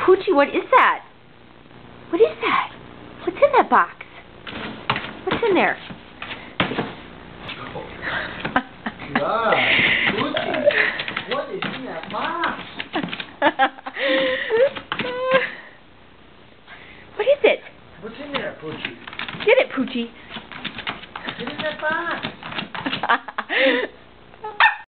Pucci, what is that? What is that? What's in that box? What's in there? God, Pucci, what is in that box? What is it? What's in there, Pucci? Get it, Pucci. Get in that box.